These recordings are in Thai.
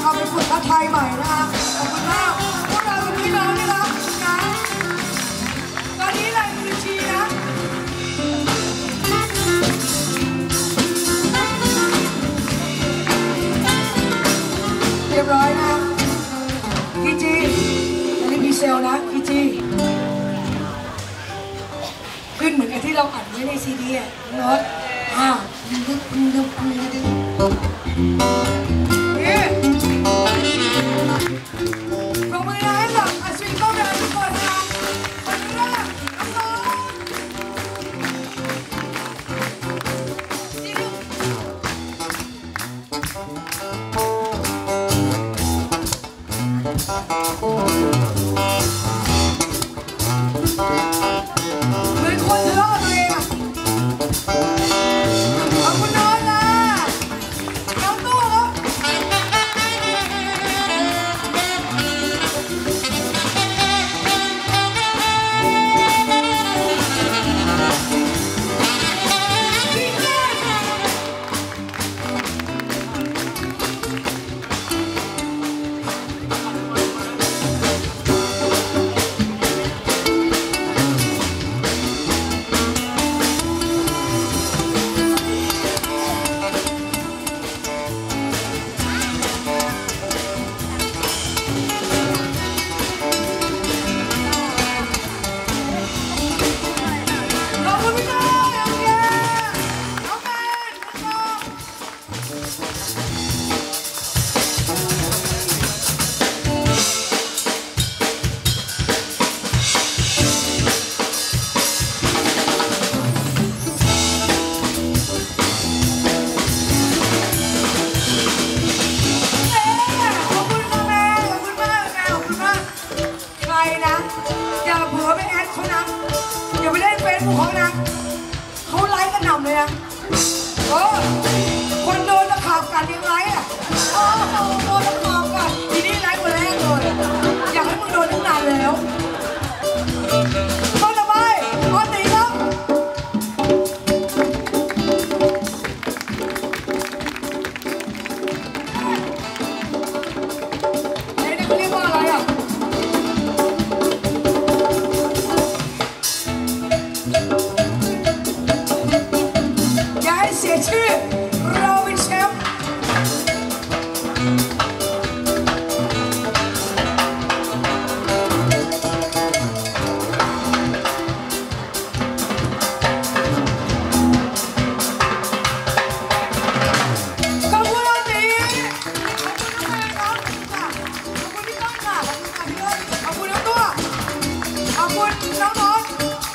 เอาไปฝึกทักทายใหม่นะคะขอบคุณมากพวกเราเป็นพี่น้องนะครับนะตอนนี้เลยคือชีนะเรียบร้อยนะพี่จีอันนี้มีเซลนะพี่จีขึ้นเหมือนกับที่เราอัดไว้ในซีดีอ่ะโน้ตดึกนี่ปรบมือให้กับอัศวินก้าวเดินทุกคนนะคนแรกน้องเหมือนคนทะเลาะตัวเองอะขอบคุณน้องนะน้องตู้ครับอย่าไปเล่นเฟซบุ๊กเขานะเขาไลค์กันหนำเลยนะคนโดนตะขาบกันยังไงอ่ะโดนตะขาบกันทีนี้ไลค์คนแรกเลยอยากให้มึงโดนตั้งนานแล้วต้นต่อไปออตีครับนี่เขาเรียกว่าอะไรอ่ะเสียชื่อเราเป็นแชมป์ขอบคุณอาตีขอบคุณน้องแม่ครับขอบคุณพี่ต้นค่ะขอบคุณค่ะพี่ต้นขอบคุณน้องตัวขอบคุณน้องน้อง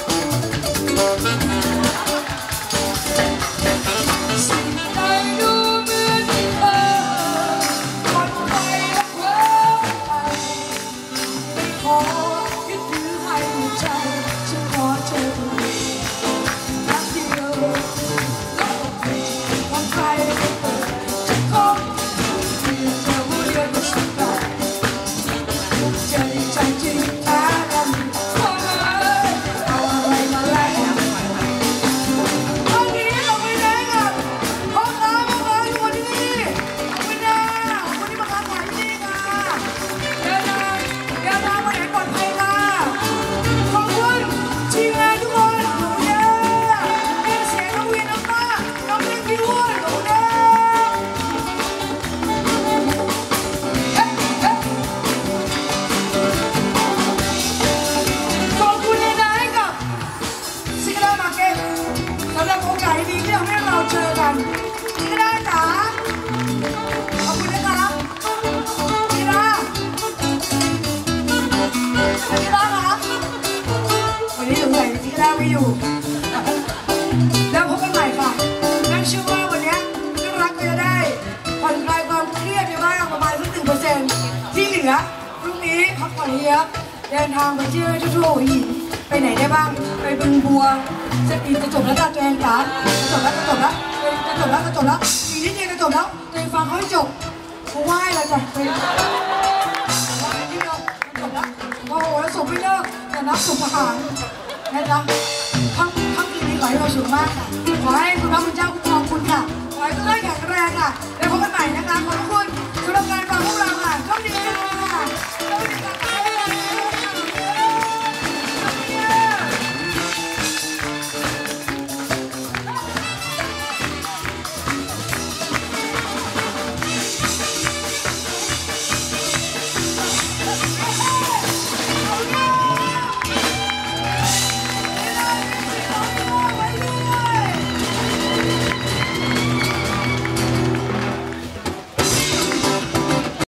ที่ได้จ๋าขอบคุณนะครับจีราครับวันนี้สงสัยจีราไม่อยู่แล้วพบกันใหม่ค่ะนั่งเชื่อว่าวันนี้เรื่องรักก็จะได้ผ่อนคลายความเครียดไปบ้างประมาณสัก1%ที่เหลือพรุ่งนี้พักผ่อนเยอะเดินทางไปเที่ยวทั่วหัวหินไปไหนได้บ้างไปบึงบัวจะจบแล้วจ้ะตัวเองจ๋าจบแล้วอีกนิดเดียวจะจบแล้วตัวเองฟังเขาให้จบเขาไหว้แล้วจ้ะไปที่เราจบแล้วโอ้โหแล้วส่งไม่เลิกแต่นับส่งอาหารนะจ๊ะค่ำคืนนี้ขอให้เราสุขมากค่ะขอให้คุณพระคุณเจ้าคุ้มครองคุณค่ะขอให้ทุกท่านแข็งแรงค่ะแล้วพบกันใหม่นะคะขอบคุณ